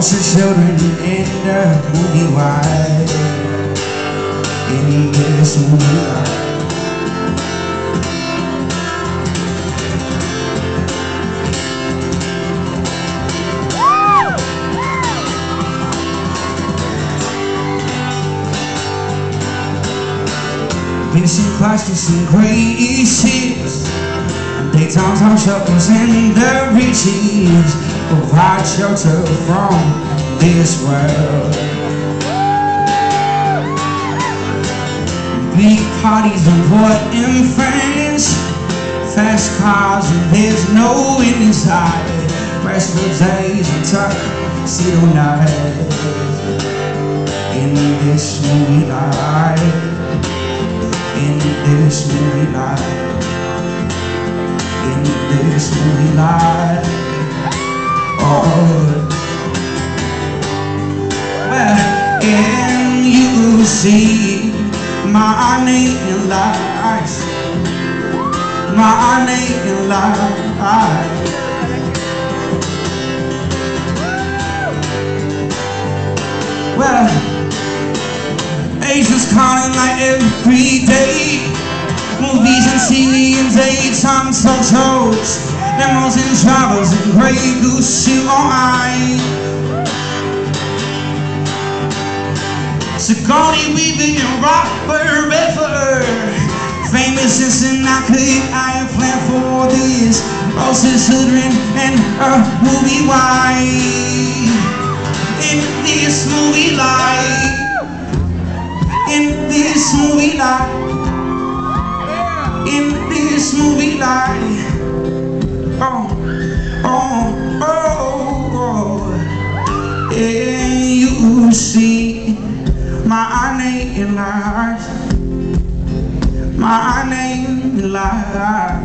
Lost her children in the movie wide. In this movie wide. Been some classics, some great hits. Daytime time shuffles and the riches provide shelter from this world. Big parties and important friends, fast cars and there's no end inside. Restful days and tuxedo nights in this movie life. In this movie life. In this movie life. Oh, well, and you see my name in lights, my name in lights. Well, Asians calling like every day. Movies and TV and daytime talk shows. Limousine travels and Grey Goose shoe on ice. Sigourney Weaver and Robert Redford. Famous Cincinnati, I am planned for this. Roses Hoodrin and a movie wide. In this movie life. In this movie life. In this movie life. Oh, oh, oh, oh. And you see my name in life. My name in life.